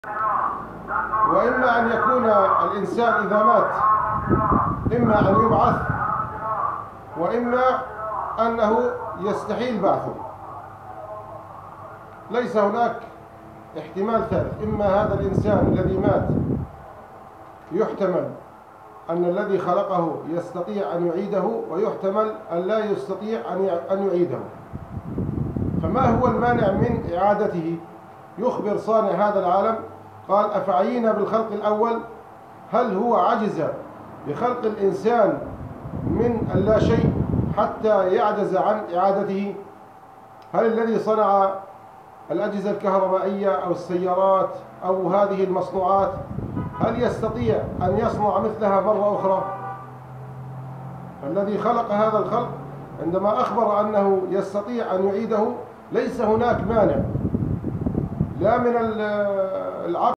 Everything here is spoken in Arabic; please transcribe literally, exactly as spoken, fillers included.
وإما أن يكون الإنسان إذا مات إما أن يبعث، وإما أنه يستحيل بعثه. ليس هناك احتمال ثالث. إما هذا الإنسان الذي مات يحتمل أن الذي خلقه يستطيع أن يعيده، ويحتمل أن لا يستطيع أن يعيده. فما هو المانع من إعادته؟ يخبر صانع هذا العالم قال: أفعينا بالخلق الأول؟ هل هو عجز بخلق الإنسان من اللا شيء حتى يعجز عن إعادته؟ هل الذي صنع الأجهزة الكهربائية أو السيارات أو هذه المصنوعات هل يستطيع أن يصنع مثلها مرة أخرى؟ الذي خلق هذا الخلق عندما أخبر أنه يستطيع أن يعيده، ليس هناك مانع لا من العقل